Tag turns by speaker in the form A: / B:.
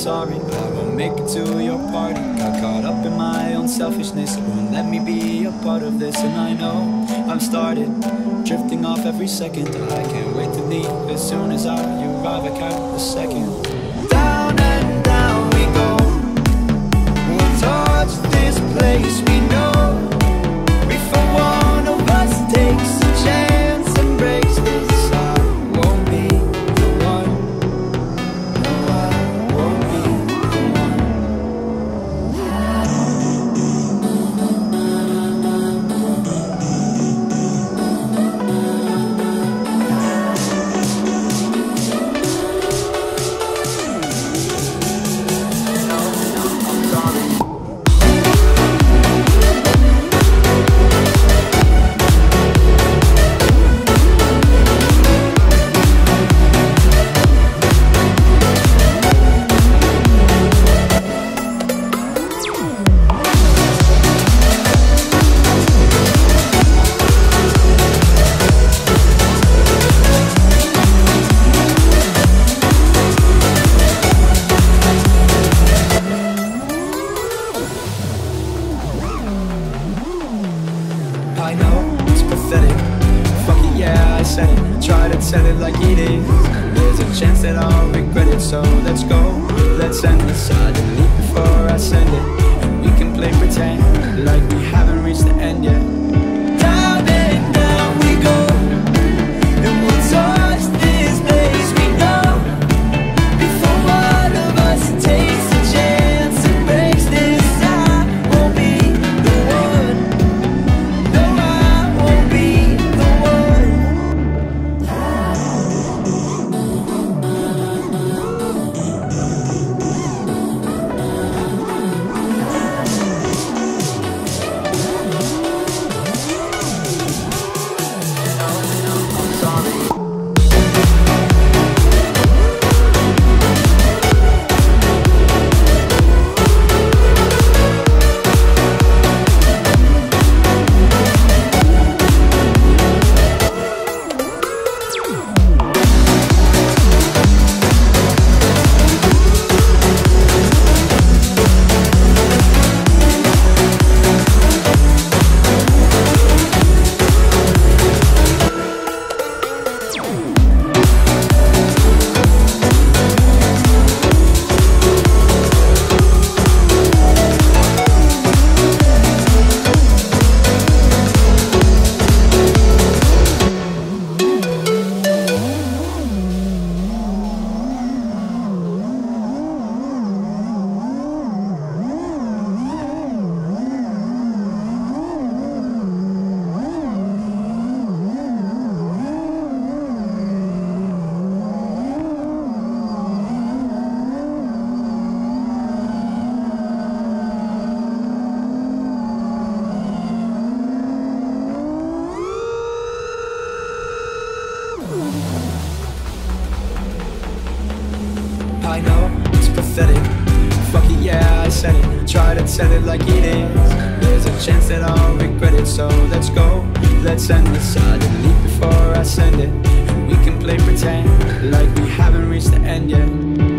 A: sorry, I won't make it to your party. Got caught up in my own selfishness, it won't let me be a part of this. And I know I've started drifting off every second. I can't wait to leave as soon as I arrive. I count the second. Down and down we go, we'll touch this place we know. If one of us takes a chance and breaks this, I won't be the one. No, I won't be the one. I know it's pathetic. Fuck it, yeah, I said it. Try to tell it like it is. There's a chance that I'll regret it. So let's go, let's end this. I delete before I send it, and we can play pretend like we haven't reached the end yet. Down and down we go, and we'll touch this place we know. Before one of us takes a chance and breaks this, I won't be the one. I know it's pathetic. Fuck it, yeah, I said it. Try to tell it like it is. There's a chance that I'll regret it. So let's go, let's end this. I delete before I send it, and we can play pretend like we haven't reached the end yet.